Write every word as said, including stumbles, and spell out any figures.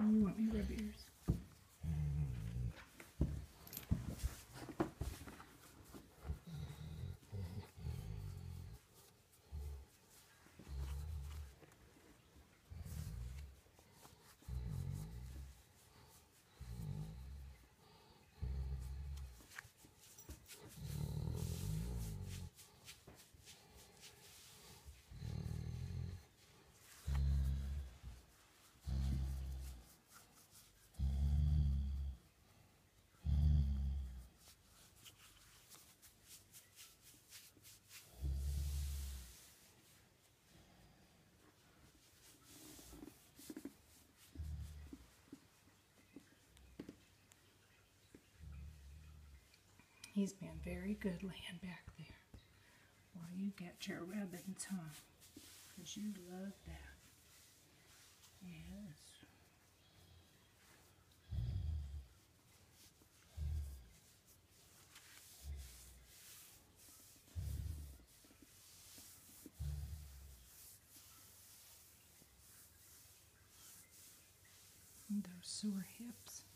You want me to rub yours? He's been very good laying back there while you get your rubbings, huh? Because you love that. Yes. And those sore hips.